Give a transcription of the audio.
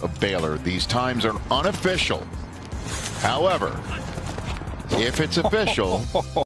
of Baylor. These times are unofficial. However, if it's official,